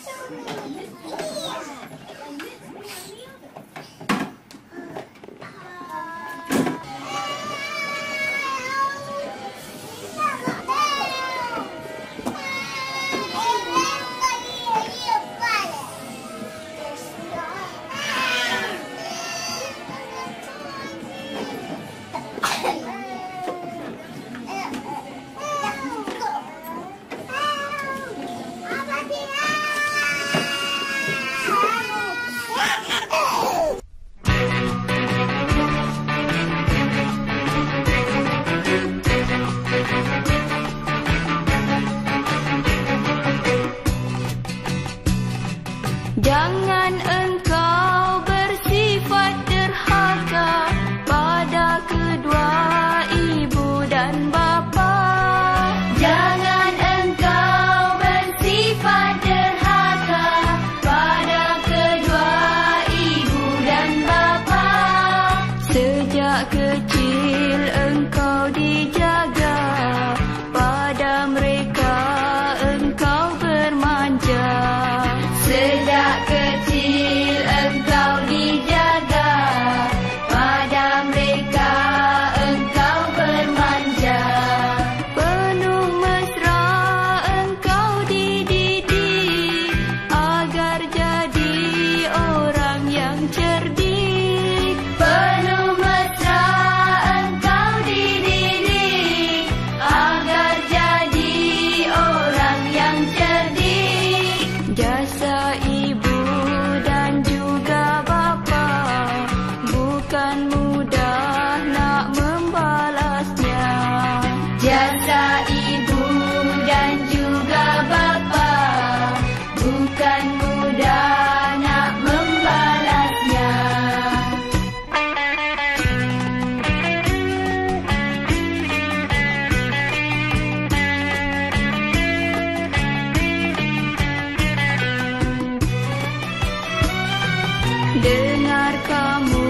Jangan engkau bersifat derhaka pada kedua ibu dan bapa. Jangan engkau bersifat derhaka pada kedua ibu dan bapa. Sejak kecil engkau dijaga, pada mereka engkau bermanja. Sejak kecil engkau dijaga, pada mereka engkau bermanja. Penuh mesra engkau dididik, agar jadi orang yang cerdik. Penuh mesra engkau dididik, agar jadi orang yang cerdik. Jasa ibu dan juga bapa bukan mudah nak membalasnya. Jasa ibu dan juga bapa bukan mudah nak membalasnya. Dengar kamu